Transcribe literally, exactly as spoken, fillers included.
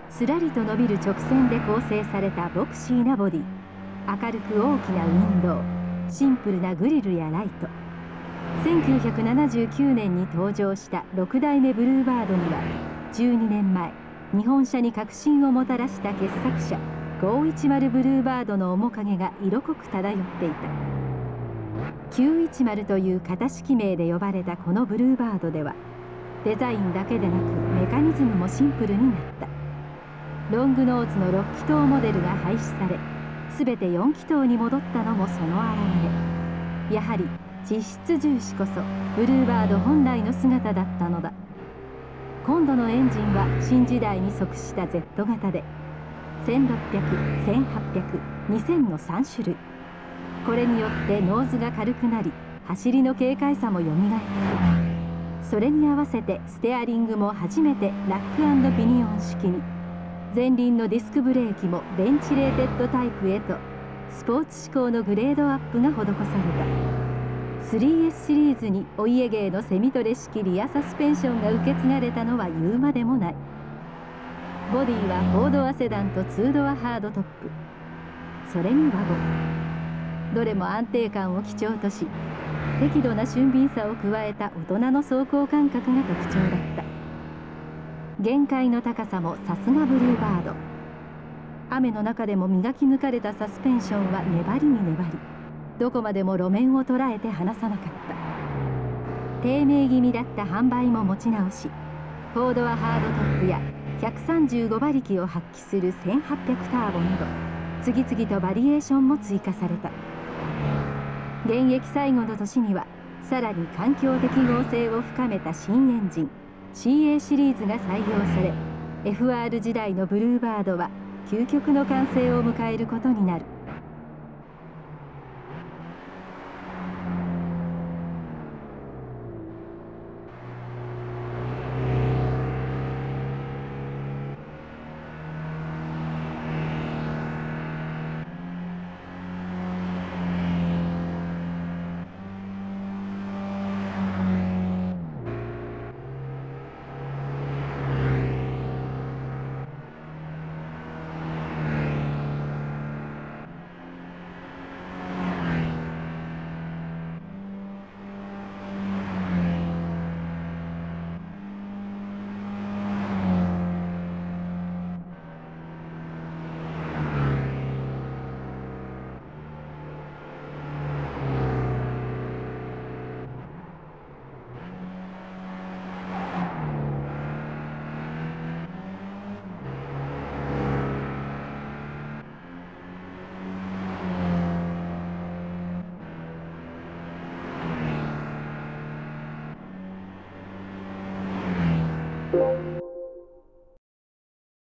すらりと伸びる直線で構成されたボクシーなボディ、明るく大きなウィンドウ、シンプルなグリルやライト。せんきゅうひゃくななじゅうきゅうねんに登場したろくだいめブルーバードにはじゅうにねんまえ日本車に革新をもたらした傑作車ごーいちまるブルーバードの面影が色濃く漂っていた。きゅういちまるという型式名で呼ばれたこのブルーバードでは、デザインだけでなくメカニズムもシンプルになった。ロングノーズのろっきとうモデルが廃止され、全てよんきとうに戻ったのもその表れ。やはり実質重視こそブルーバード本来の姿だったのだ。今度のエンジンは新時代に即した ゼット 型で、せんろっぴゃく、せんはっぴゃく、にせんのさんしゅるい。これによってノーズが軽くなり、走りの軽快さもよみがえった。それに合わせてステアリングも初めてラック&ピニオン式に、前輪のディスクブレーキもベンチレーテッドタイプへとスポーツ志向のグレードアップが施された。 スリーエス シリーズにお家芸のセミトレ式リアサスペンションが受け継がれたのは言うまでもない。ボディはフォードアセダンとツードアハードトップ、それにワゴン、どれも安定感を基調とし、適度な俊敏さを加えた大人の走行感覚が特徴だった。限界の高さもさすがブルーバード。雨の中でも磨き抜かれたサスペンションは粘りに粘り、どこまでも路面を捉えて離さなかった。低迷気味だった販売も持ち直し、フォードアハードトップやひゃくさんじゅうごばりきを発揮するせんはっぴゃくターボなど、次々とバリエーションも追加された。現役最後の年にはさらに環境適合性を深めた新エンジン シーエー シリーズが採用され、 エフアール 時代のブルーバードは究極の完成を迎えることになる。